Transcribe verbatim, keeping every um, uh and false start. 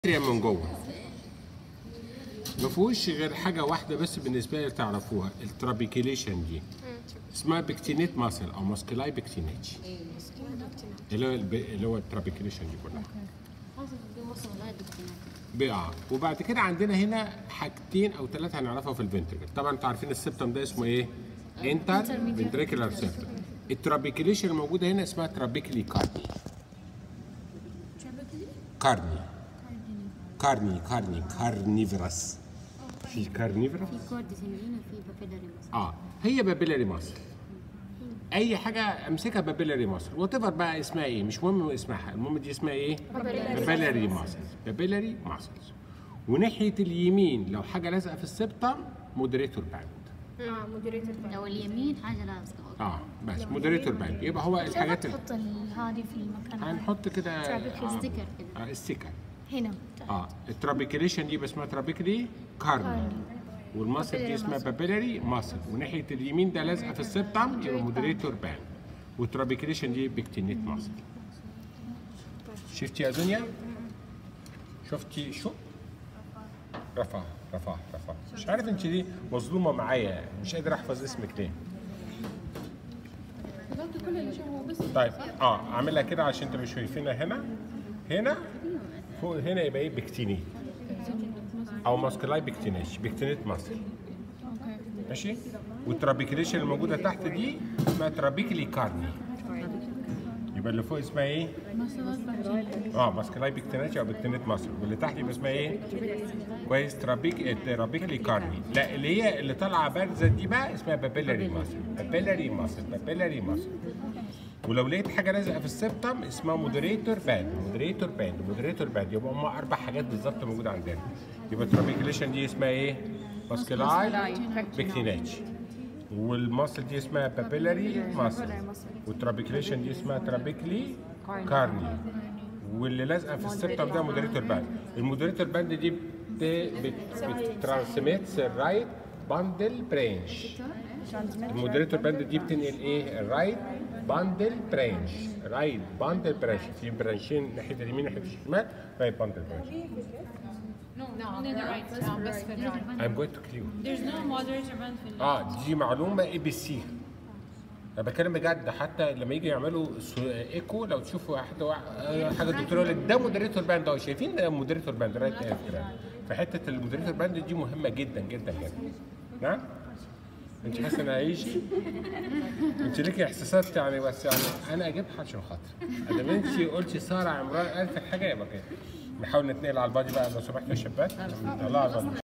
من جوه ما فيهوش غير حاجه واحده بس بالنسبه لي تعرفوها، الترابيكيليشن دي اسمها بكتينيت ماسل او ماسكلاي بكتينيتش اللي هو اللي هو الترابيكيليشن دي كلها بقى. وبعد كده عندنا هنا حاجتين او ثلاثه هنعرفها في الفنتركل. طبعا انتوا عارفين السبتم ده اسمه ايه؟ انتر فنتريكولار سبتم. الترابيكيليشن الموجوده هنا اسمها ترابيكلي كارني كارني كارني كارني كارنيفرس. في كارنيفرس في كورديسينين وفي بابيلاري ماسل. اه هي بابيلاري ماسل. اي حاجه امسكها بابيلاري ماسل وات ايفر بقى اسمها ايه، مش مهم اسمها، المهم دي اسمها ايه؟ بابيلاري ماسل. بابيلاري ماسل. وناحيه اليمين لو حاجه لازقه في السبتم مودريتور باند. اه مودريتور باند. لو اليمين حاجه لازقه. اه بس مودريتور باند يبقى هو الحاجات اللي تحط هذه في المكان هنحط كده ستيكر كده. اه ستيكر هنا. اه الترابيكيليشن دي اسمها ترابيكلي كارني والماسل دي اسمها بابيلاري ماسل. وناحيه اليمين ده لازقه في السبتم يبقى مودريتور باند. والترابيكيليشن دي بكتينيت ماسل. شفتي يا دنيا؟ شفتي شو؟ رفع رفع رفع. مش عارف انت دي مظلومه معايا، مش قادر احفظ اسمك ليه؟ طيب اه اعملها كده عشان انتوا مش شايفينها. هنا هنا فوق هنا يبقى ايه؟ بكتينيت او ماسكلاي بكتينيش بكتينيت ماسل. ماشي. والترابيكيليشن الموجوده تحت دي اسمها ترابيكلي كارني. يبقى اللي فوق اسمها ايه؟ اه ماسكلاي بكتينيش او بكتينيت ماسل. واللي تحت يبقى اسمها ايه؟ كويس. ترابيك ترابيكلي كارني. لا اللي هي اللي طالعه بارزه دي بقى اسمها بابيلاري ماسل. بابيلاري ماسل بابيلاري ماسل. ولو لقيت حاجه لازقه في السبتم اسمها مودريتور باند. مودريتور باند مودريتور باند. يبقى هم اربع حاجات بالظبط موجوده عندنا. يبقى الترابيكيليشن دي اسمها ايه؟ ماسكلاي بكتينيتش. والماسل دي اسمها بابيلاري ماسل. والترابيكيليشن دي اسمها ترابيكلي كارني. واللي لازقه في السبتم ده مودريتور باند. المودريتور باند دي بتترانسميتس الرايت باندل برانش. المودريتور باند دي بتنقل ايه؟ الرايت باندل برانش. رايت باندل برانش. في برانشين ناحيه اليمين ناحيه الشمال. رايت باندل برانش. No, no, on the right. Um, بس في الرايت. I'm going to kill you. There's no moderator band في ال. اه دي معلومه اي بي سي. انا بتكلم بجد. حتى لما يجي يعملوا ايكو لو تشوفوا حاجه حاجه الدكتور يقول لك ده مودريتور باند اهو. شايفين ده مودريتور باند رايت كده. فحته المودريتور باند دي مهمه جدا جدا جدا. نعم؟ انت حاسه انا هيجي؟ انت ليكي احساسات يعني، بس يعني انا اجيبها عشان خاطر ادام انت قلتي ساره عمران قالت حاجه يبقى كده. نحاول نتنقل على البادي بقى لو سمحت يا شباب. الله على البادي.